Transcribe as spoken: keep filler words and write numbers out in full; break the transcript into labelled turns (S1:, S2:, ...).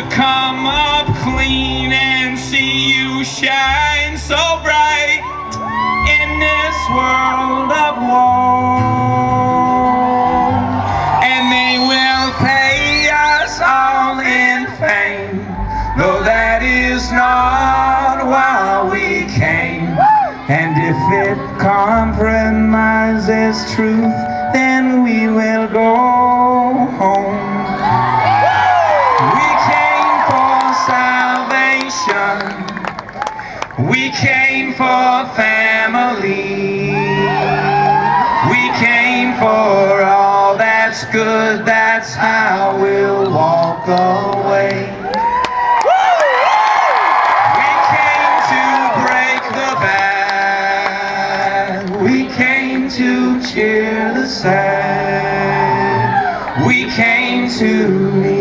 S1: to come up clean and see you shine so bright in this world of woe. And they will pay us all in fame, though that is not why we came. And if it compromises truth, then we will go home. We came for salvation, we came for family, we came for all that's good, that's how we'll walk away. We came to break the bad, we came to cheer the sad, we came to meet